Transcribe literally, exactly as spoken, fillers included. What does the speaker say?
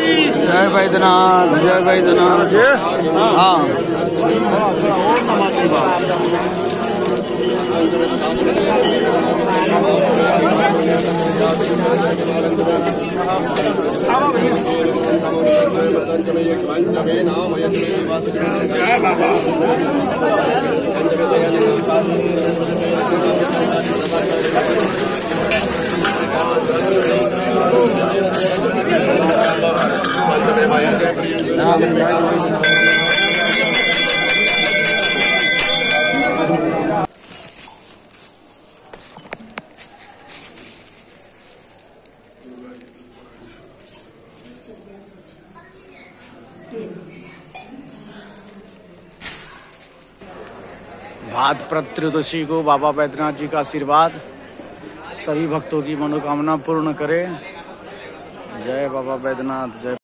जय बैद्यनाथ, जय बैद्यनाथ। हाँ जय बाबा। भात प्रत्योदशी को बाबा बैद्यनाथ जी का आशीर्वाद सभी भक्तों की मनोकामना पूर्ण करे। जय बाबा बैद्यनाथ, जय।